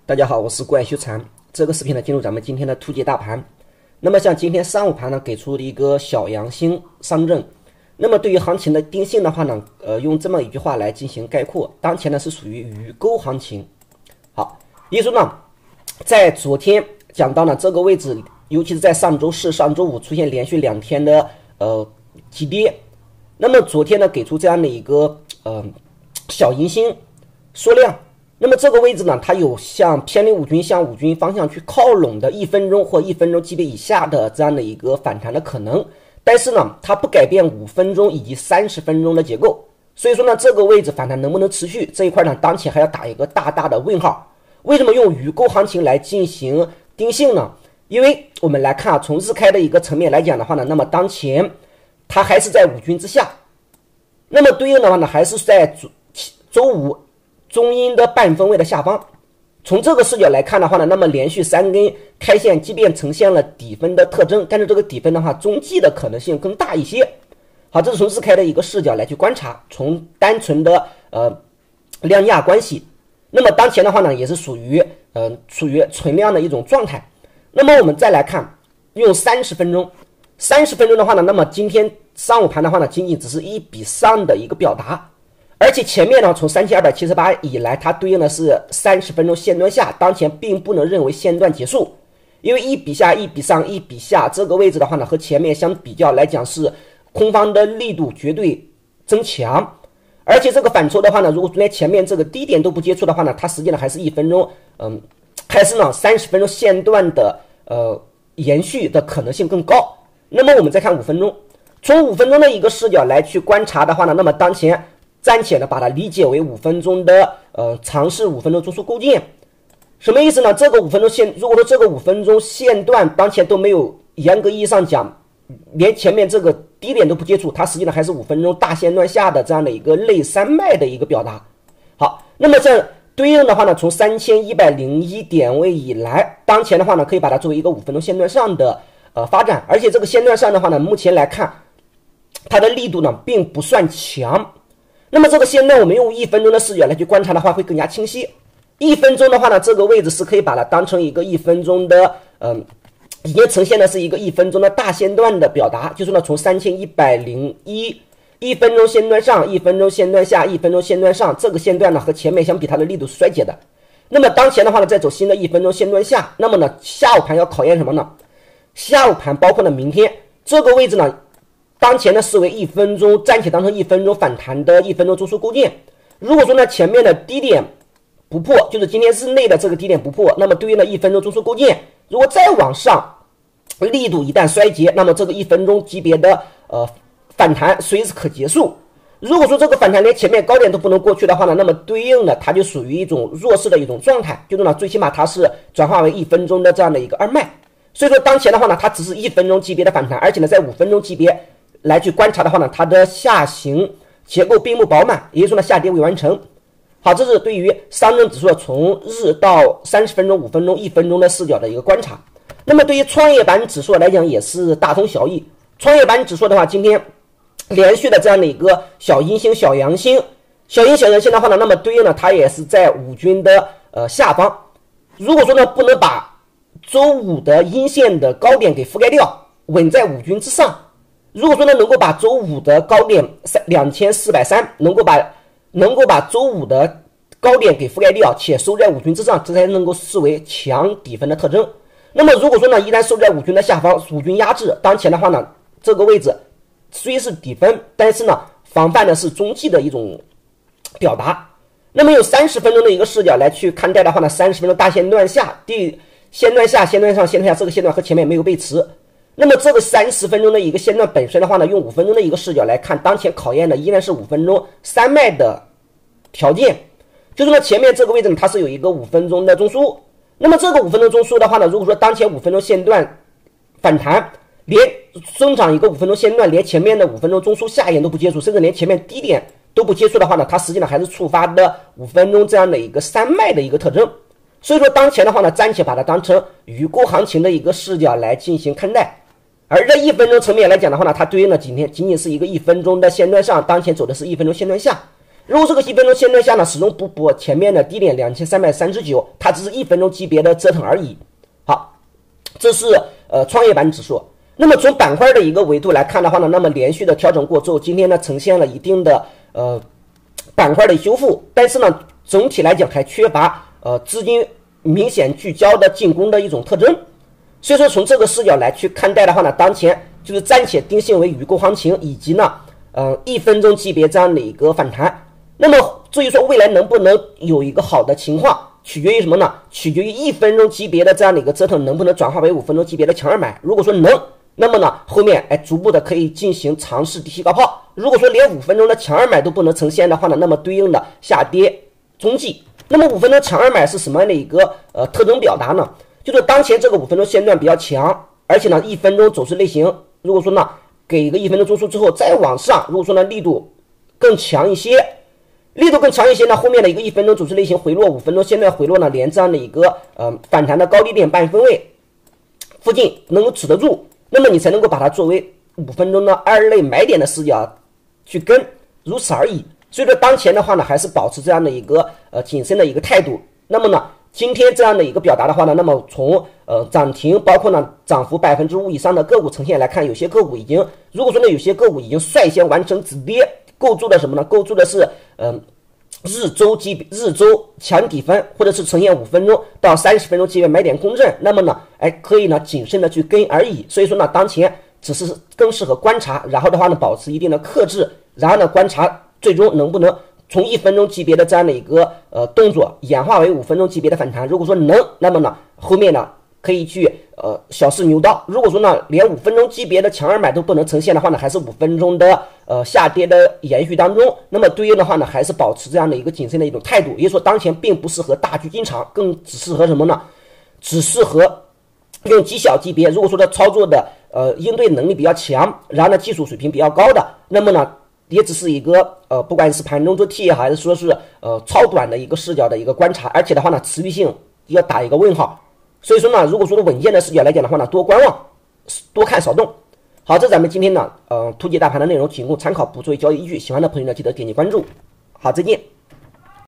大家好，我是怪修禅。这个视频呢，进入咱们今天的突击大盘。那么像今天上午盘呢，给出了一个小阳星上证。那么对于行情的定性的话呢，用这么一句话来进行概括：当前呢是属于鱼钩行情。好，也就是说呢，在昨天讲到呢这个位置，尤其是在上周四、上周五出现连续2天的急跌。那么昨天呢给出这样的一个小阴星缩量。那么这个位置呢，它有向偏离五均向五均方向去靠拢的1分钟或1分钟级别以下的这样的一个反弹的可能，但是呢，它不改变5分钟以及30分钟的结构，所以说呢，这个位置反弹能不能持续这一块呢，当前还要打一个大大的问号。为什么用鱼钩行情来进行定性呢？因为我们来看啊，从日开的一个层面来讲的话呢，那么当前它还是在五均之下，那么对应的话呢，还是在周五中阴的半分位的下方。从这个视角来看的话呢，那么连续3根开线，即便呈现了底分的特征，但是这个底分的话，中继的可能性更大一些。好，这是从日开的一个视角来去观察，从单纯的量价关系。那么当前的话呢，也是属于存量的一种状态。那么我们再来看，用30分钟的话呢，那么今天上午盘的话呢，仅仅只是1比上的一个表达。而且前面呢，从3278以来，它对应的是30分钟线段下，当前并不能认为线段结束，因为1比下、1比上、1比下这个位置的话呢，和前面相比较来讲是空方的力度绝对增强。而且这个反抽的话呢，如果连前面这个低点都不接触的话呢，它实际上还是1分钟，还是呢30分钟线段的延续的可能性更高。那么我们再看5分钟，从5分钟的一个视角来去观察的话呢，那么当前暂且呢把它理解为5分钟的尝试5分钟中枢构建。什么意思呢？这个5分钟线，如果说这个5分钟线段当前都没有严格意义上讲，连前面这个低点都不接触，它实际上还是5分钟大线段下的这样的一个类三脉的一个表达。好，那么这对应的话呢，从3101点位以来，当前的话呢，可以把它作为一个5分钟线段上的发展，而且这个线段上的话呢，目前来看它的力度呢并不算强。那么这个线段我们用1分钟的视角来去观察的话，会更加清晰。1分钟的话呢，这个位置是可以把它当成一个1分钟的已经呈现的是一个1分钟的大线段的表达，就是呢从3101 1分钟线段上、1分钟线段下、1分钟线段上，这个线段呢和前面相比，它的力度是衰竭的。那么当前的话呢，再走新的1分钟线段下，那么呢下午盘要考验什么呢？下午盘包括了明天这个位置呢，当前呢视为1分钟，暂且当成1分钟反弹的1分钟中枢构建。如果说呢前面的低点不破，就是今天日内的这个低点不破，那么对应的1分钟中枢构建，如果再往上力度一旦衰竭，那么这个1分钟级别的反弹随时可结束。如果说这个反弹连前面高点都不能过去的话呢，那么对应的它就属于一种弱势的一种状态，就是呢最起码它是转化为1分钟的这样的一个二脉。所以说当前的话呢，它只是1分钟级别的反弹，而且呢在5分钟级别来去观察的话呢，它的下行结构并不饱满，也就是说呢下跌未完成。好，这是对于上证指数从日到30分钟、5分钟、1分钟的视角的一个观察。那么对于创业板指数来讲也是大同小异。创业板指数的话，今天连续的这样的一个小阴星、小阳星的话呢，那么对应呢它也是在五均的下方。如果说呢不能把周五的阴线的高点给覆盖掉，稳在五均之上，如果说呢能够把周五的高点2430能够把周五的高点给覆盖掉，且收在五均之上，这才能够视为强底分的特征。那么如果说呢一旦收在五均的下方，五均压制，当前的话呢这个位置虽是底分，但是呢防范的是中继的一种表达。那么用30分钟的一个视角来去看待的话呢，30分钟大线段下、线段下、线段上、线段下，这个线段和前面没有背驰。那么这个30分钟的一个线段本身的话呢，用5分钟的一个视角来看，当前考验的依然是5分钟三脉的条件，就是呢前面这个位置呢它是有一个5分钟的中枢。那么这个5分钟中枢的话呢，如果说当前5分钟线段反弹，连生长一个5分钟线段，连前面的5分钟中枢下沿都不接触，甚至连前面低点都不接触的话呢，它实际上还是触发的5分钟这样的一个三脉的一个特征。所以说当前的话呢，暂且把它当成鱼钩行情的一个视角来进行看待。而这1分钟层面来讲的话呢，它对应的仅仅是一个1分钟的线段上，当前走的是1分钟线段下。 如果这个1分钟线段下呢始终不破前面的低点2339，它只是1分钟级别的折腾而已。好，这是创业板指数。那么从板块的一个维度来看的话呢，那么连续的调整过之后，今天呢呈现了一定的板块的修复，但是呢总体来讲还缺乏资金明显聚焦的进攻的一种特征。所以说从这个视角来去看待的话呢，当前就是暂且定性为预购行情，以及呢1分钟级别这样的一个反弹。那么至于说未来能不能有一个好的情况，取决于什么呢？取决于1分钟级别的这样的一个折腾能不能转化为5分钟级别的强二买。如果说能，那么呢后面逐步的可以进行尝试低吸高抛。如果说连5分钟的强二买都不能呈现的话呢，那么对应的下跌踪迹。那么5分钟强二买是什么样的一个特征表达呢？就是当前这个5分钟线段比较强，而且呢1分钟走势类型，如果说呢给一个1分钟中枢之后再往上，如果说呢力度更强一些，呢后面的一个1分钟走势类型回落，5分钟线段回落呢，连这样的一个反弹的高低点半分位附近能够止得住，那么你才能够把它作为5分钟的二类买点的视角去跟，如此而已。所以说当前的话呢，还是保持这样的一个谨慎的一个态度。那么呢今天这样的一个表达的话呢，那么从涨停包括呢涨幅5%以上的个股呈现来看，有些个股已经，如果说呢有些个股已经率先完成止跌，构筑的什么呢？构筑的是日周强底分，或者是呈现5分钟到30分钟级别买点共振，那么呢可以呢谨慎的去跟而已。所以说呢当前只是更适合观察，然后的话呢保持一定的克制，然后呢观察最终能不能从1分钟级别的这样的一个动作演化为5分钟级别的反弹。如果说能，那么呢后面呢可以去小试牛刀。如果说呢连5分钟级别的强二买都不能呈现的话呢，还是5分钟的下跌的延续当中，那么对应的话呢还是保持这样的一个谨慎的一种态度。也就是说当前并不适合大举进场，更只适合什么呢？只适合用极小级别，如果说的操作的应对能力比较强，然后呢技术水平比较高的，那么呢也只是一个不管是盘中做 T 还是说是超短的一个视角的一个观察，而且的话呢持续性要打一个问号。所以说呢如果说稳健的视角来讲的话呢，多观望，多看少动。好，这是咱们今天呢突击大盘的内容，仅供参考，不作为交易依据。喜欢的朋友呢记得点击关注。好，再见。